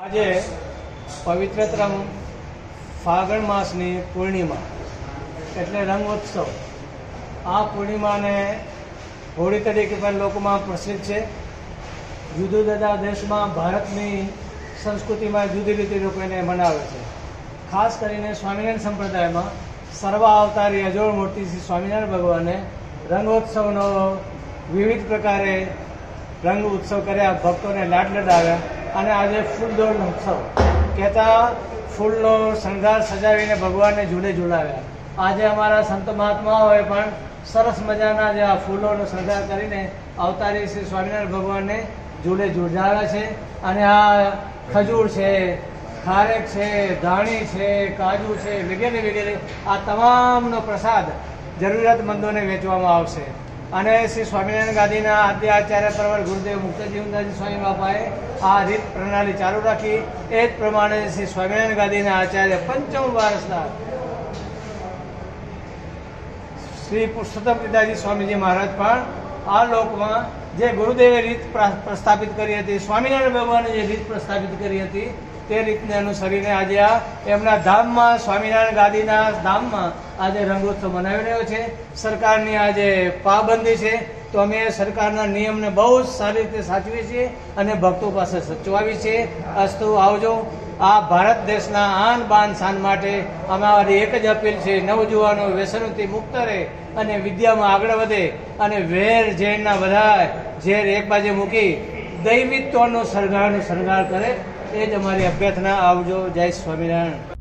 આજે પવિત્રતમ ફાગણ માસની પૂર્ણિમા એટલે રંગોત્સવ. આ પૂર્ણિમાને હોળી તરીકે પણ લોકોમાં પ્રસિદ્ધ છે. જુદા જુદા દેશમાં ભારતની સંસ્કૃતિમાં જુદી રીતે લોકો એને મનાવે છે. ખાસ કરીને સ્વામિનારાયણ સંપ્રદાયમાં સર્વાવતારી અજોડ મૂર્તિ શ્રી સ્વામિનારાયણ ભગવાને રંગોત્સવનો વિવિધ પ્રકારે રંગ ઉત્સવ કર્યા, ભક્તોને લાડ લડાવ્યા અને આજે ફૂલદોડનો ઉત્સવ કહેતા ફૂલનો શણગાર સજાવીને ભગવાનને ઝૂલે ઝૂલાવ્યા. આજે અમારા સંત મહાત્માઓએ પણ સરસ મજાના જે આ ફૂલોનો શણગાર કરીને અવતારી શ્રી સ્વામિનારાયણ ભગવાનને ઝૂલે ઝૂલાવ્યા છે. અને આ ખજૂર છે, ખારેક છે, ધાણી છે, કાજુ છે વગેરે વગેરે આ તમામનો પ્રસાદ જરૂરિયાતમંદોને વેચવામાં આવશે. અને શ્રી સ્વામિનારાયણ ગાદીના આદ્ય આચાર્ય પરવર ગુરુદેવ મુક્તજીવનદાસજી સ્વામી બાપાએ આ રીત પ્રણાલી ચાલુ રાખી. એ જ પ્રમાણે શ્રી સ્વામિનારાયણ ગાદીના આચાર્ય પંચમ વારસદાર શ્રી પુરુષોત્તમ પિતાજી સ્વામીજી મહારાજ પણ આ લોકમાં જે ગુરુદેવે રીત પ્રસ્થાપિત કરી હતી, સ્વામિનારાયણ ભગવાને જે રીત પ્રસ્થાપિત કરી હતી તે રીતને અનુસરીને આજે આ એમના ધામમાં સ્વામિનારાયણ ગાદીના ધામમાં આજે રંગોત્સવ મનાવી રહ્યો છે. સરકારની આજે પાબંદી છે તો અમે સરકારના નિયમને બહુ જ સારી રીતે સાચવીએ છીએ અને ભક્તો પાસે સચવાવી છીએ. અસ્તુ આવજો. આ ભારત દેશના આન બાન શાન માટે અમારી એક જ અપીલ છે, નવજુવાનો વ્યસનોથી મુક્ત રહે અને વિદ્યામાં આગળ વધે અને વેર ઝેરના બધા ઝેર એક બાજુ મૂકી દૈવિત્વનો શણગાર કરે. એ જ અમારી અભ્યર્થના. આવજો. જય સ્વામિનારાયણ.